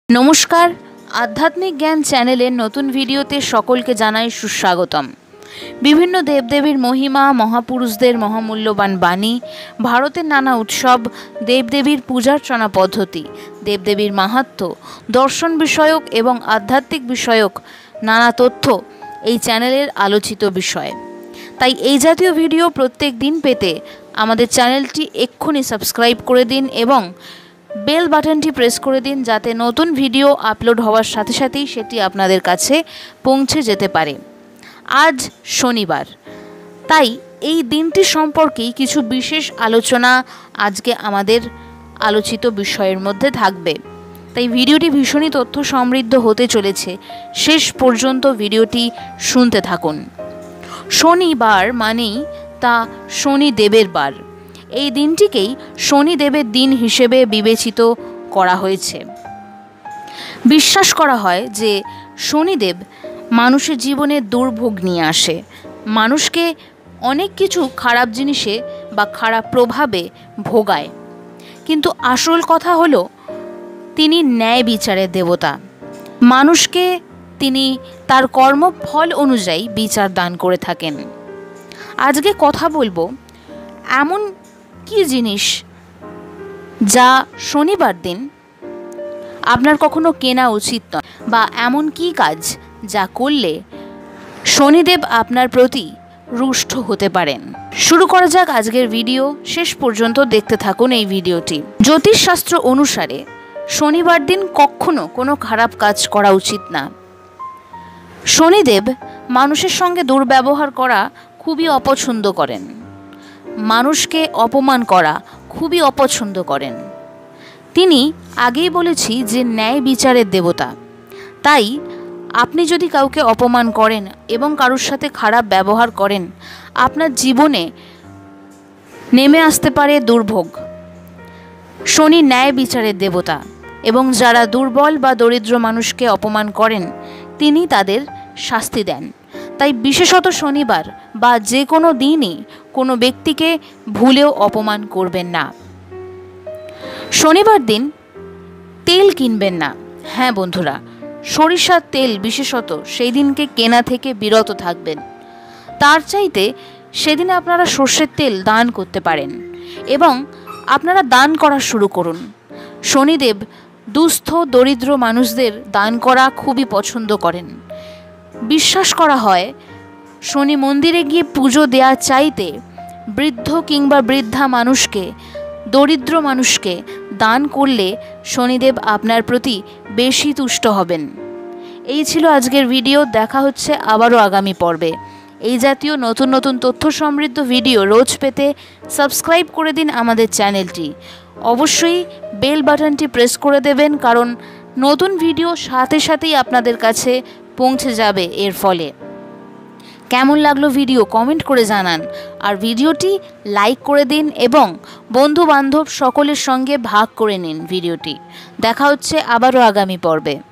नमस्कार आध्यात्मिक ज्ञान चैनेलेर नतून भिडियोते सकलके जानाई सुस्वागतम। विभिन्न देवदेवीर महिमा, महापुरुषदेर महामूल्यवान बाणी, भारतेर नाना उत्सव, देवदेवीर पूजार्चना पद्धति, देवदेवीर माहात्म्य, दर्शन विषयक एवं आध्यात्मिक विषयक नाना तथ्य এই চ্যানেলের আলোচিত বিষয়। তাই এই জাতীয় ভিডিও প্রত্যেক দিন পেতে আমাদের চ্যানেলটি এক্ষুনি সাবস্ক্রাইব করে দিন এবং বেল বাটনটি প্রেস করে দিন, যাতে নতুন ভিডিও আপলোড হওয়ার সাথে সাথেই সেটি আপনাদের কাছে পৌঁছে যেতে পারে। আজ শনিবার, তাই এই দিনটি সম্পর্কেই কিছু বিশেষ আলোচনা আজকে আমাদের আলোচিত বিষয়ের মধ্যে থাকবে। তাই ভিডিওটি ভীষণই তথ্য সমৃদ্ধ হতে চলেছে, শেষ পর্যন্ত ভিডিওটি শুনতে থাকুন। শনিবার মানেই তা শনিদেবের বার। এই দিনটিকেই শনিদেবের দিন হিসেবে বিবেচিত করা হয়েছে। বিশ্বাস করা হয় যে শনিদেব মানুষের জীবনে দুর্ভোগ নিয়ে আসে, মানুষকে অনেক কিছু খারাপ জিনিসে বা খারাপ প্রভাবে ভোগায়। কিন্তু আসল কথা হলো তিনি ন্যায় বিচারের দেবতা। মানুষকে তিনি তার কর্মফল অনুযায়ী বিচার দান করে থাকেন। আজকে কথা বলবো এমন কি জিনিস যা শনিবার দিন আপনার কখনো কেনা উচিত নয়, বা এমন কি কাজ যা করলে শনিদেব আপনার প্রতি রুষ্ট হতে পারেন। শুরু করা যাক আজকের ভিডিও, শেষ পর্যন্ত দেখতে থাকুন এই ভিডিওটি। জ্যোতিষশাস্ত্র অনুসারে শনিবার দিন কখনো কোনো খারাপ কাজ করা উচিত না। শনিদেব মানুষের সঙ্গে দুর্ব্যবহার করা খুবই অপছন্দ করেন, মানুষকে অপমান করা খুবই অপছন্দ করেন। তিনি আগেই বলেছি যে ন্যায় বিচারের দেবতা। তাই আপনি যদি কাউকে অপমান করেন এবং কারোর সাথে খারাপ ব্যবহার করেন, আপনার জীবনে নেমে আসতে পারে দুর্ভোগ। শনি ন্যায় বিচারের দেবতা এবং যারা দুর্বল বা দরিদ্র মানুষকে অপমান করেন তিনি তাদের শাস্তি দেন। তাই বিশেষত শনিবার বা যে কোনো দিনই কোনো ব্যক্তিকে ভুলেও অপমান করবেন না। শনিবার দিন তেল কিনবেন না। হ্যাঁ বন্ধুরা, সরিষার তেল বিশেষত সেই দিনকে কেনা থেকে বিরত থাকবেন। তার চাইতে সেদিনে আপনারা সর্ষের তেল দান করতে পারেন এবং আপনারা দান করা শুরু করুন। শনিদেব দুস্থ দরিদ্র মানুষদের দান করা খুবই পছন্দ করেন। বিশ্বাস করা হয় শনি মন্দিরে গিয়ে পুজো দেওয়ার চাইতে বৃদ্ধ কিংবা বৃদ্ধা মানুষকে, দরিদ্র মানুষকে দান করলে শনিদেব আপনার প্রতি বেশি তুষ্ট হবেন। এই ছিল আজকের ভিডিও। দেখা হচ্ছে আবারও আগামী পর্বে। এই জাতীয় নতুন নতুন তথ্য সমৃদ্ধ ভিডিও রোজ পেতে সাবস্ক্রাইব করে দিন আমাদের চ্যানেলটি। অবশ্যই বেল বাটনটি প্রেস করে দেবেন, কারণ নতুন ভিডিও সাথে সাথেই আপনাদের কাছে পৌঁছে যাবে। এর ফলে কেমন লাগলো ভিডিও কমেন্ট করে জানান, আর ভিডিওটি লাইক করে দিন এবং বন্ধু বান্ধব সকলের সঙ্গে ভাগ করে নিন ভিডিওটি। দেখা হচ্ছে আবারও আগামী পর্বে।